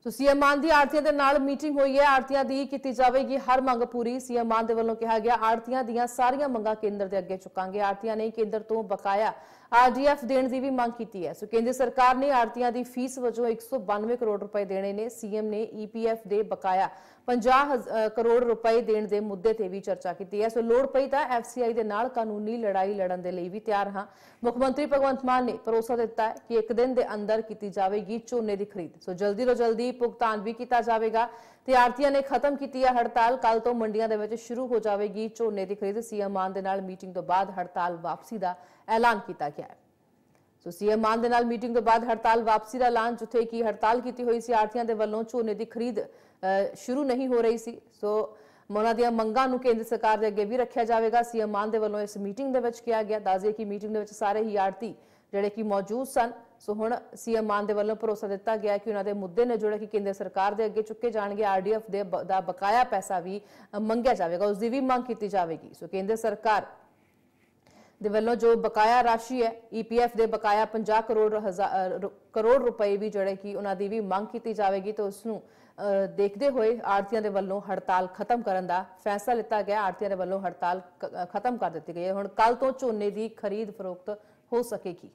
तो सीएम मान की आड़तियां दे नाल मीटिंग हुई है। आड़तियां दी कीती जावेगी हर मंग पूरी। सीएम मान दे वल्लों कहा गया आड़तियां दियां सारियां मंगां केंद्र दे अगे चुकांगे। आड़तियां ने केंद्र तो बकाया आरडीएफ देने की भी मांग की है। सो केंद्र सरकार ने आड़तियां दी फीस वजों 192 करोड़ रुपए देने ने। सीएम ने ईपीएफ दे बकाया 50 करोड़ रुपए देने के मुद्दे ते भी चर्चा की है। सो लोड़ पई तां एफसीआई दे नाल कानूनी लड़ाई लड़न दे लई भी तैयार हां। मुख मंत्री भगवंत मान ने भरोसा दिता है कि एक दिन के अंदर की जाएगी झोने की खरीद। सो जल्दी तो जल्दी भुगतान भी किया जाएगा। ते आड़तियां ने खत्म की है हड़ताल। कल तो मंडियां दे विच शुरू हो जाएगी झोने की खरीद। सीएम मान दे नाल मीटिंग तो बाद हड़ताल वापसी का ऐलान किया गया है। सो सीएम मान दे नाल मीटिंग तो बाद हड़ताल वापसी का ऐलान, जिथे की हड़ताल की हुई सी आड़तियां दे वल्लों झोने की खरीद शुरू नहीं हो रही सी। सो उन्हां दीआं मंगां नूं केंद्र सरकार दे अगे भी रखिया जाएगा। सीएम मान दे वल्लों इस मीटिंग दे विच किया गया। दस दिए कि मीटिंग दे विच सारे ही आड़ती जिहड़े कि मौजूद सन। सो हुण सीएम मान दे वल्लों भरोसा दिता गया कि उन्हां दे मुद्दे ने जोड़े कि केंद्र सरकार दे अगे चुके जाणगे। आरडीएफ दा बकाया पैसा भी मंगिया जाएगा, उसकी भी मांग की जाएगी। सो केंद्र सरकार दे वल्लों जो बकाया राशि है ईपीएफ दे बकाया 50 करोड़ रुपए भी जोड़े कि उन्हां दी भी मांग की जाएगी। तो उसनूं देखते हुए आड़तियां दे वल्लों हड़ताल खत्म करने का फैसला लिया गया। आड़तियां दे वल्लों हड़ताल खत्म कर दी गई है। हुण कल तो झोने की खरीद फरोख्त हो सकेगी।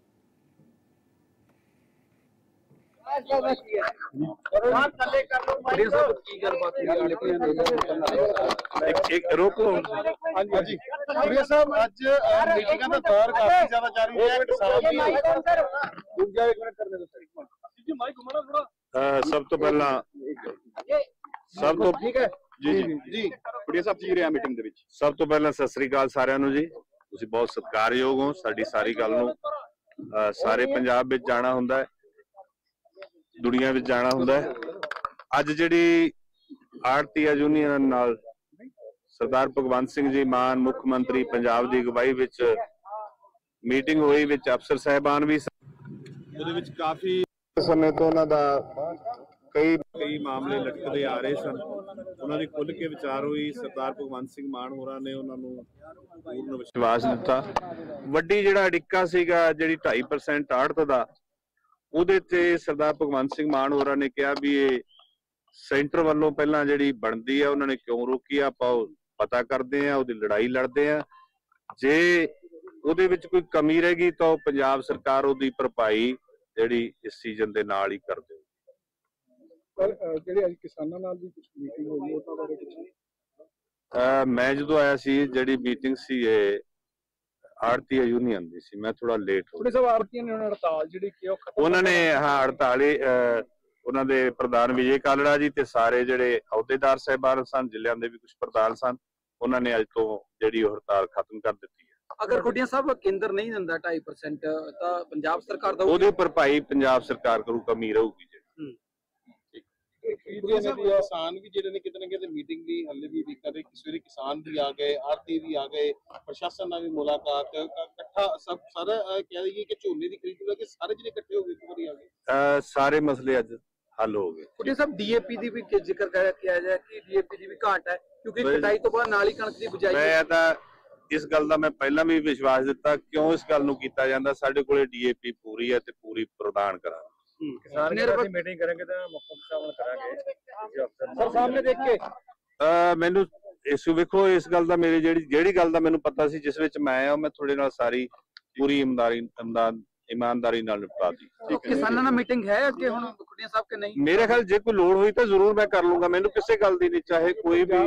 सब तो पहला सब तो जी जी जी बढ़िया साहब जी रहा मीटिंग दे विच। सब तो पहला सत श्री अकाल सारिਆਂ ਨੂੰ जी। ਤੁਸੀਂ बहुत सत्कारयोग हो। साडी सारी गल ਨੂੰ सारे पंजाब विच जाना हुंदा है, दुनिया विच जाना हुंदा है। अज जिहड़ी आड़तीआ यूनियन नाल सरदार भगवंत सिंह जी मान मुख मंत्री पंजाब की अगवाई विच मीटिंग हुई, विच अफसर साहिबान भी ਉਹਦੇ ਵਿੱਚ ਕਾਫੀ ਸਮੇਂ ਤੋਂ ਉਹਨਾਂ ਦਾ कई मामले लटकते आ रहे सन। उन्होंने खुल के विचार हुई। सरदार भगवंत सिंह मान होरां ने उन्होंने पूर्ण विश्वास दिता। वड्डी जिहड़ा अड़िक्का सीगा जिहड़ी 2.5% आड़त दा ਉਹਦੇ ਤੇ सरदार भगवंत सिंह मान होरां ने कहा भी ये सेंटर वालों पहला जिहड़ी बनदी है उन्होंने क्यों रोकी, आपां पता करते हैं, ਉਹਦੀ लड़ाई लड़ते हैं। जे ਉਹਦੇ ਵਿੱਚ कोई कमी रह गई तो पंजाब सरकार ਉਹਦੀ भरपाई जिहड़ी इस सीजन ਦੇ ਨਾਲ ही कर देगी। मैं जो आया सी जिहड़ी मीटिंग सी आड़तीआ यूनियन दी सी, मैं थोड़ा लेट हो गया। उन्होंने हाँ हड़ताल उन्होंने प्रधान विजय कालड़ा जी ते सारे जिहड़े अहुदेदार साहिबान सन, जिलियां दे भी कुछ प्रधान सन, उन्होंने अज तो जिहड़ी हड़ताल खत्म कर दी है। अगर खुटिया साहब केंद्र नहीं दिंदा 2.5% तो पंजाब सरकार दा ਉਹਦੀ ਭਰਪਾਈ पंजाब सरकार करू, कमी रहूगी। किसान भी जिहड़े ने किते ना किते मीटिंग दी हल्ले भी उड़ीक करे। सवेरे किसान भी आ गए, आड़ती भी आ गए, प्रशासन नाल भी मुलाकात इकट्ठा सब सारा कह रही है कि झोने दी खरीद लगे सारे जिहड़े इकट्ठे हो गए एक बारी आ गए। सारे मसले अज हल हो गए। खुटिया साहब डीएपी दी भी जिक्र किया जाए कि डीएपी दी भी घाट है क्योंकि कटाई तो बाद नाल ही कणक दी बिजाई। मैं तां इस गल दा मैं पहला भी विश्वास दिता, क्यों इस गल नूं कीता जांदा। साडे कोले डीएपी पूरी है ते पूरी प्रदान करांगे। मीटिंग करेंगे तो मुख्यमंत्री करांगे सर सामने देख के। मैनू इस वेखो इस गल दा मेरी जेड़ी गल दा मैनू पता सी, जिस विच मैं आया मैं थोड़े नाल सारी पूरी ईमानदारी नाल निपटा दी। किसानां नाल मीटिंग है अगे हुण खुटिया साहब के नहीं? मेरे ख्याल जे कोई लोड़ हुई तो जरूर मैं कर लूंगा। मैनू किसी गल दी नहीं, चाहे कोई भी।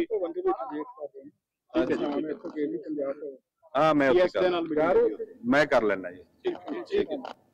हाँ मैं कर लेना जी। ठीक है।